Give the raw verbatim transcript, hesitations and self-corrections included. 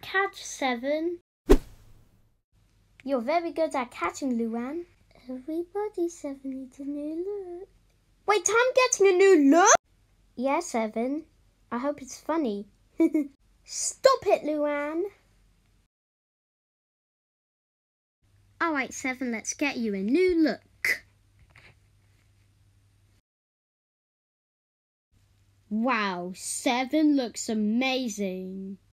catch, Seven. You're very good at catching, Luan. Everybody, Seven needs a new look. Wait, I'm getting a new look? Yeah, Seven. I hope it's funny. Stop it, Luan. All right, Seven, let's get you a new look. Wow, Seven looks amazing.